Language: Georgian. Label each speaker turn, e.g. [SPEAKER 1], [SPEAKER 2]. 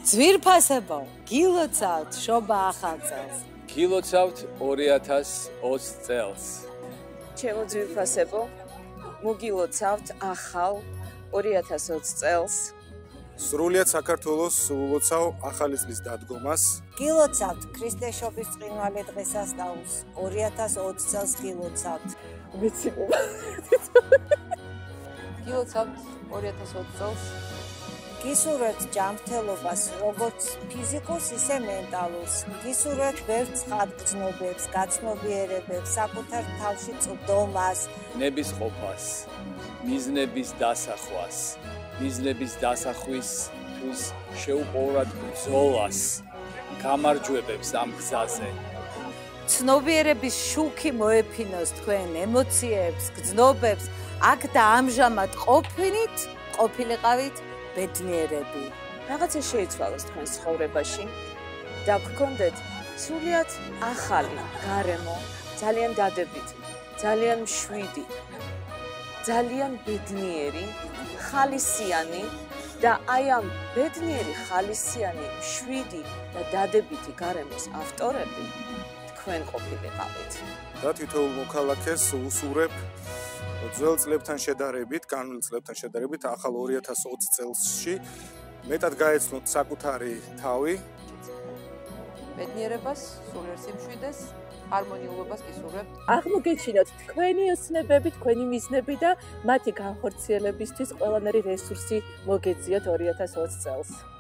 [SPEAKER 1] ძვირფასებო, გილოცავთ შობა ახალ წელს.
[SPEAKER 2] გილოცავთ 2020 წელს.
[SPEAKER 3] ჩემო ძვირფასებო, მოგილოცავთ ახალ 2020 წელს.
[SPEAKER 4] სრულიად საქართველოს ულოცავ ახალი წლის დადგომას.
[SPEAKER 1] გილოცავთ ქრისტეშობის წყინვალე დღესასწაულს. 2020 წელს გილოცავთ.
[SPEAKER 3] ვიცი
[SPEAKER 5] გილოცავთ 2020 წელს.
[SPEAKER 1] გისურვებთ ჯანმრთელობას, როგორც ფიზიკურს, ისე მენტალურს. გისურვებთ ბევრ ცხადგრძნობებს, გაცნობიერებებს, საკუთარ თავში წვდომას,
[SPEAKER 2] ნების ყოფას, მიზნების დასახვას, მიზნების დასახვისთვის შეუპოვრად ბრძოლას, გამარჯვებებს ამ გზაზე.
[SPEAKER 1] ცნობიერების შუქი მოეფინოს თქვენ ემოციებს, გრძნობებს, აქ და ამჟამად ყოფილიყავით ბედნიერები.
[SPEAKER 3] რაღაცა შეიცვალოს თქვენ ცხოვრებაში და გქონდეთ სრულიად ახალი გარემო, ძალიან დადებითი, ძალიან მშვიდი, ძალიან ბედნიერი, ხალისიანი და აი ამ ბედნიერი, ხალისიანი, მშვიდი და დადებითი გარემოს ავტორები თქვენ ყოფილიყავით.
[SPEAKER 4] და თითოეულ მოქალაქეს უსურებ ძველ წლებთან შედარებით, განვლილ წლებთან შედარებით, ახალ 2020 წელსში მეტად გაეცნოთ საკუთარი თავი,
[SPEAKER 5] ბედნიერებას, სულიერ სიმშვიდეს, ჰარმონიულობას გისურვებთ.
[SPEAKER 6] აღმოგეჩინოთ თქვენი ოცნებები, თქვენი მიზნები და მათი განხორციელებისთვის ყველანაირი რესურსი მოგეძიოთ 2020 წელს.